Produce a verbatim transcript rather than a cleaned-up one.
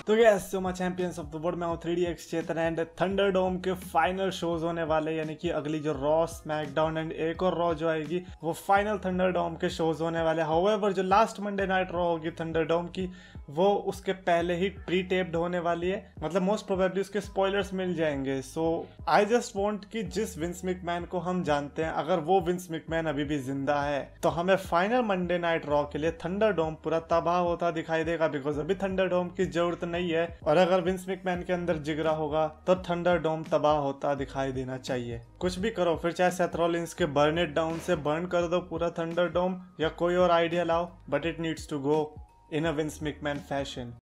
तो yes so much champions of the world, मैं हूं three D X Chetan and Thunderdome के फाइनल शोज होने वाले, यानी कि अगली जो रॉ, स्मैकडाउन एंड एक और रॉ जो आएगी वो फाइनल थंडरडोम के शोज होने वाले। हाउएवर जो लास्ट मंडे नाइट रॉ होगी थंडरडोम की, वो उसके पहले ही प्री टेप्ड होने वाली है, मतलब मोस्ट प्रोबेबली उसके स्पॉयलर्स मिल जाएंगे। सो आई जस्ट वांट कि जिस विंस मैकमैन को हम जानते हैं, अगर वो विंस मैकमैन अभी भी जिंदा है तो हमें फाइनल मंडे नाइट रॉ के लिए थंडरडोम पूरा तबाह होता दिखाई देगा, बिकॉज अभी थंडरडोम की जरूरत नहीं है। और अगर विंस मैकमैन के अंदर जिगरा होगा तो थंडरडोम तबाह होता दिखाई देना चाहिए। कुछ भी करो, फिर चाहे सेथ रॉलिंस के बर्न इट डाउन से बर्न कर दो पूरा थंडरडोम, या कोई और आइडिया लाओ, but it needs to go in a Vince McMahon fashion.